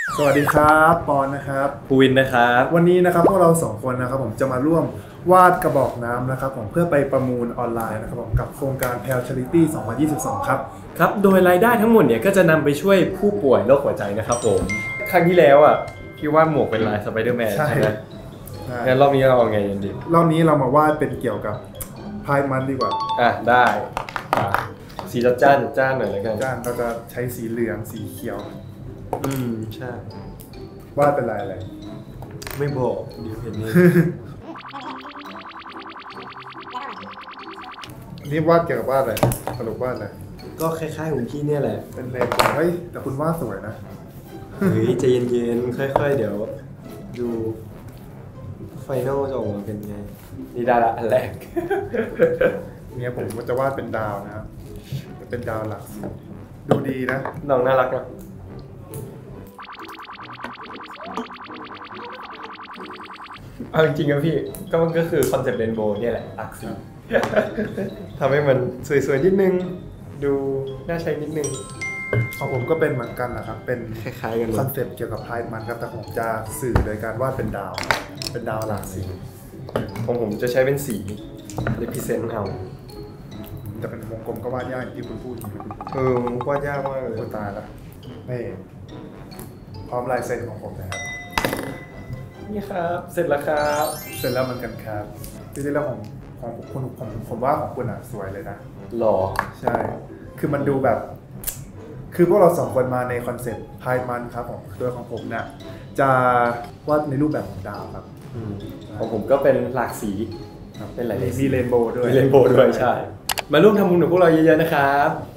สวัสดีครับปอนนะครับภูวินนะครับวันนี้นะครับพวกเราสองคนนะครับผมจะมาร่วมวาดกระบอกน้ำนะครับผมเพื่อไปประมูลออนไลน์นะครับผมกับโครงการ Pal Charity 2022 ครับครับโดยรายได้ทั้งหมดเนี่ยก็จะนำไปช่วยผู้ป่วยโรคหัวใจนะครับผมครั้งที่แล้วอ่ะพี่วาดหมวกเป็นลายสไปเดอร์แมนใช่ไหมงั้นรอบนี้เราเอาไงดีรอบนี้เรามาวาดเป็นเกี่ยวกับพายมันดีกว่าได้สีจัดจ้านหน่อยแล้วกันจ้านเราจะใช้สีเหลืองสีเขียวใช่วาดเป็นลายอะไรไม่บอกเดี๋ยวเห็นนี่นี่วาดเกี่ยวกับวาดอะไรสรุปวาดอะไรก็คล้ายๆของพี่เนี่ยแหละเป็นเลนเฮ้ยแต่คุณวาดสวยนะเฮ้ยใจเย็นๆค่อยๆเดี๋ยวดูไฟนอลจะออกมาเป็นไงนี่ได้ละอันแรกเนี่ยผมก็จะวาดเป็นดาวนะครับเป็นดาวหลักดูดีนะน้องน่ารักอ่ะเอาจริงๆนะพี่ก็คือคอนเซ็ปต์เรนโบว์เนี่ยแหละหลักสีทำให้มันสวยๆนิดนึงดูน่าใช้นิดนึงของผมก็เป็นเหมือนกันนะครับเป็นคล้ายๆกันคอนเซ็ปต์เกี่ยวกับพายมันครับแต่ผมจะสื่อโดยการวาดเป็นดาวหลากสีของผมจะใช้เป็นสี represent เอาแต่เป็นวงกลมก็วาดยากอย่างที่คุณพูดวาดยากมากเลยตายละนี่พร้อมลายเซ็นของผมนะครับนี่ครับเสร็จแล้วครับเสร็จแล้วเหมือนกันครับจริงๆแล้วของคุณผมว่าของคุณอ่ะสวยเลยนะหล่อใช่คือมันดูแบบคือพวกเราสองคนมาในคอนเซ็ปต์พายมันครับโดยของผมเนี่ยจะวาดในรูปแบบของดาวครับของผมก็เป็นหลากสีเป็นหลายมีเรนโบว์ด้วยใช่มาร่วมทำบุญกับพวกเราเยอะๆนะครับ